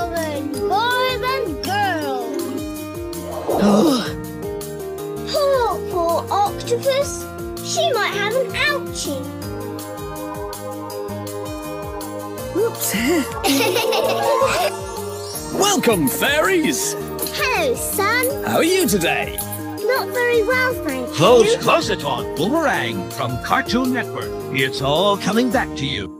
children, boys and girls. Poor octopus. She might have an ouchie. Oops. Welcome, fairies. Hello, son. How are you today? Not very well, thank you. Close it on Boomerang from Cartoon Network. It's all coming back to you.